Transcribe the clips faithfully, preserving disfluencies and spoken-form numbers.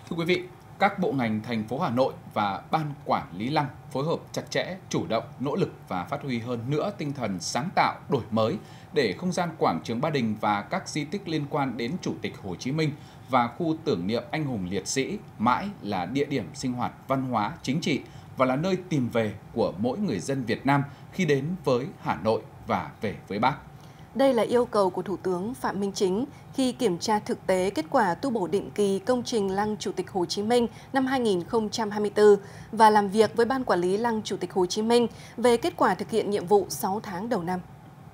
Thưa quý vị, các bộ ngành thành phố Hà Nội và Ban Quản lý Lăng phối hợp chặt chẽ, chủ động, nỗ lực và phát huy hơn nữa tinh thần sáng tạo, đổi mới để không gian quảng trường Ba Đình và các di tích liên quan đến Chủ tịch Hồ Chí Minh và khu tưởng niệm anh hùng liệt sĩ mãi là địa điểm sinh hoạt văn hóa, chính trị và là nơi tìm về của mỗi người dân Việt Nam khi đến với Hà Nội và về với Bác. Đây là yêu cầu của Thủ tướng Phạm Minh Chính khi kiểm tra thực tế kết quả tu bổ định kỳ công trình Lăng Chủ tịch Hồ Chí Minh năm hai nghìn không trăm hai mươi tư và làm việc với Ban Quản lý Lăng Chủ tịch Hồ Chí Minh về kết quả thực hiện nhiệm vụ sáu tháng đầu năm.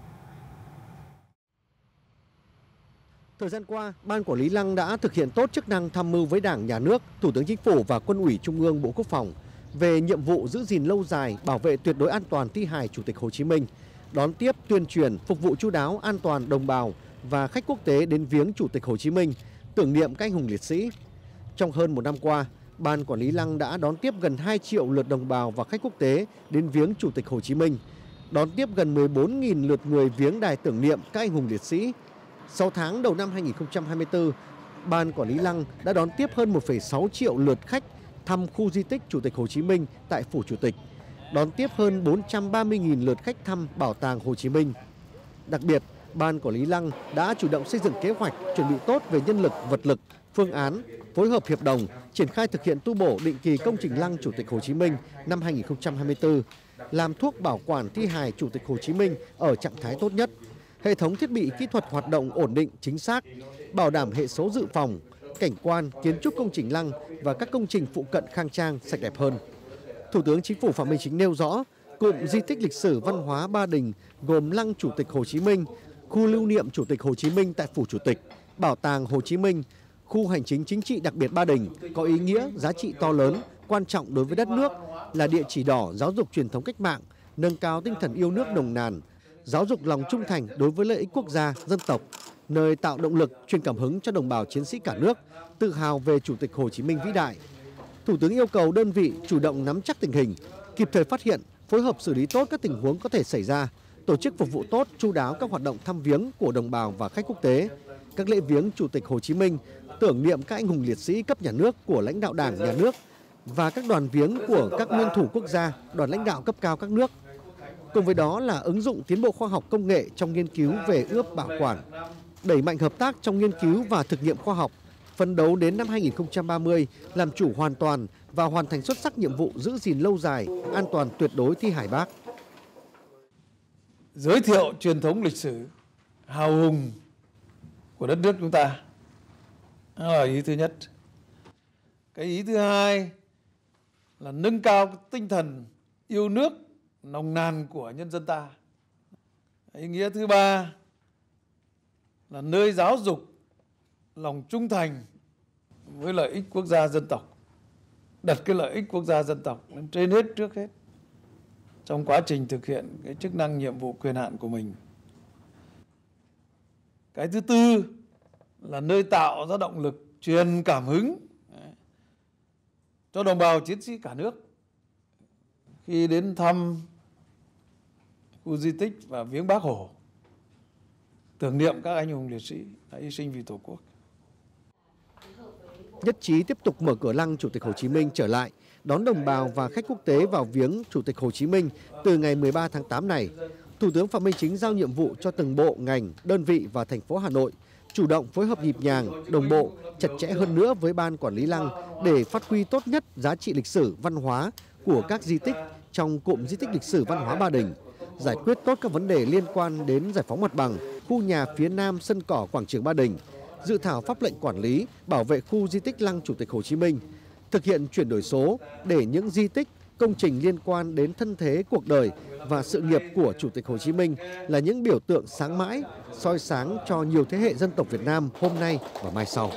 Thời gian qua, Ban Quản lý Lăng đã thực hiện tốt chức năng tham mưu với Đảng, Nhà nước, Thủ tướng Chính phủ và Quân ủy Trung ương Bộ Quốc phòng về nhiệm vụ giữ gìn lâu dài, bảo vệ tuyệt đối an toàn thi hài Chủ tịch Hồ Chí Minh, đón tiếp, tuyên truyền, phục vụ chu đáo, an toàn đồng bào và khách quốc tế đến viếng Chủ tịch Hồ Chí Minh, tưởng niệm các anh hùng liệt sĩ. Trong hơn một năm qua, Ban Quản lý Lăng đã đón tiếp gần hai triệu lượt đồng bào và khách quốc tế đến viếng Chủ tịch Hồ Chí Minh, đón tiếp gần mười bốn nghìn lượt người viếng đài tưởng niệm các anh hùng liệt sĩ. Sau tháng đầu năm hai nghìn không trăm hai mươi tư, Ban Quản lý Lăng đã đón tiếp hơn một phẩy sáu triệu lượt khách thăm khu di tích Chủ tịch Hồ Chí Minh tại Phủ Chủ tịch, đón tiếp hơn bốn trăm ba mươi nghìn lượt khách thăm Bảo tàng Hồ Chí Minh. Đặc biệt, Ban Quản lý Lăng đã chủ động xây dựng kế hoạch, chuẩn bị tốt về nhân lực, vật lực, phương án, phối hợp hiệp đồng, triển khai thực hiện tu bổ định kỳ công trình Lăng Chủ tịch Hồ Chí Minh năm hai nghìn không trăm hai mươi tư, làm thuốc bảo quản thi hài Chủ tịch Hồ Chí Minh ở trạng thái tốt nhất, hệ thống thiết bị kỹ thuật hoạt động ổn định, chính xác, bảo đảm hệ số dự phòng, cảnh quan, kiến trúc công trình Lăng và các công trình phụ cận khang trang, sạch đẹp hơn. Thủ tướng Chính phủ Phạm Minh Chính nêu rõ, cụm di tích lịch sử văn hóa Ba Đình gồm Lăng Chủ tịch Hồ Chí Minh, khu lưu niệm Chủ tịch Hồ Chí Minh tại Phủ Chủ tịch, Bảo tàng Hồ Chí Minh, khu hành chính chính trị đặc biệt Ba Đình có ý nghĩa, giá trị to lớn, quan trọng đối với đất nước, là địa chỉ đỏ giáo dục truyền thống cách mạng, nâng cao tinh thần yêu nước nồng nàn, giáo dục lòng trung thành đối với lợi ích quốc gia, dân tộc, nơi tạo động lực, truyền cảm hứng cho đồng bào chiến sĩ cả nước, tự hào về Chủ tịch Hồ Chí Minh vĩ đại. Thủ tướng yêu cầu đơn vị chủ động nắm chắc tình hình, kịp thời phát hiện, phối hợp xử lý tốt các tình huống có thể xảy ra, tổ chức phục vụ tốt, chu đáo các hoạt động thăm viếng của đồng bào và khách quốc tế, các lễ viếng Chủ tịch Hồ Chí Minh, tưởng niệm các anh hùng liệt sĩ cấp nhà nước của lãnh đạo Đảng, Nhà nước và các đoàn viếng của các nguyên thủ quốc gia, đoàn lãnh đạo cấp cao các nước. Cùng với đó là ứng dụng tiến bộ khoa học công nghệ trong nghiên cứu về ươm bảo quản, đẩy mạnh hợp tác trong nghiên cứu và thực nghiệm khoa học, phấn đấu đến năm hai nghìn không trăm ba mươi làm chủ hoàn toàn và hoàn thành xuất sắc nhiệm vụ giữ gìn lâu dài, an toàn tuyệt đối thi hài Bác. Giới thiệu truyền thống lịch sử hào hùng của đất nước chúng ta, đó là ý thứ nhất. Cái ý thứ hai là nâng cao tinh thần yêu nước nồng nàn của nhân dân ta. Ý nghĩa thứ ba là nơi giáo dục lòng trung thành với lợi ích quốc gia dân tộc, đặt cái lợi ích quốc gia dân tộc lên trên hết, trước hết trong quá trình thực hiện cái chức năng nhiệm vụ quyền hạn của mình. Cái thứ tư là nơi tạo ra động lực, truyền cảm hứng cho đồng bào chiến sĩ cả nước khi đến thăm khu di tích và viếng Bác Hồ, tưởng niệm các anh hùng liệt sĩ đã hy sinh vì Tổ quốc. Nhất trí tiếp tục mở cửa Lăng Chủ tịch Hồ Chí Minh trở lại, đón đồng bào và khách quốc tế vào viếng Chủ tịch Hồ Chí Minh từ ngày mười ba tháng tám này. Thủ tướng Phạm Minh Chính giao nhiệm vụ cho từng bộ, ngành, đơn vị và thành phố Hà Nội chủ động phối hợp nhịp nhàng, đồng bộ, chặt chẽ hơn nữa với Ban Quản lý Lăng để phát huy tốt nhất giá trị lịch sử, văn hóa của các di tích trong cụm di tích lịch sử văn hóa Ba Đình, giải quyết tốt các vấn đề liên quan đến giải phóng mặt bằng, khu nhà phía nam sân cỏ quảng trường Ba Đình, dự thảo pháp lệnh quản lý, bảo vệ khu di tích Lăng Chủ tịch Hồ Chí Minh, thực hiện chuyển đổi số để những di tích, công trình liên quan đến thân thế, cuộc đời và sự nghiệp của Chủ tịch Hồ Chí Minh là những biểu tượng sáng mãi, soi sáng cho nhiều thế hệ dân tộc Việt Nam hôm nay và mai sau.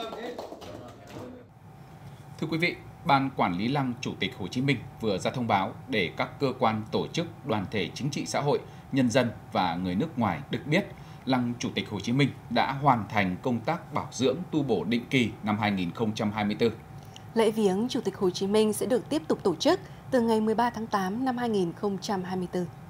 Thưa quý vị, Ban Quản lý Lăng Chủ tịch Hồ Chí Minh vừa ra thông báo để các cơ quan, tổ chức, đoàn thể chính trị xã hội, nhân dân và người nước ngoài được biết Lăng Chủ tịch Hồ Chí Minh đã hoàn thành công tác bảo dưỡng tu bổ định kỳ năm hai nghìn không trăm hai mươi tư. Lễ viếng Chủ tịch Hồ Chí Minh sẽ được tiếp tục tổ chức từ ngày mười ba tháng tám năm hai nghìn không trăm hai mươi tư.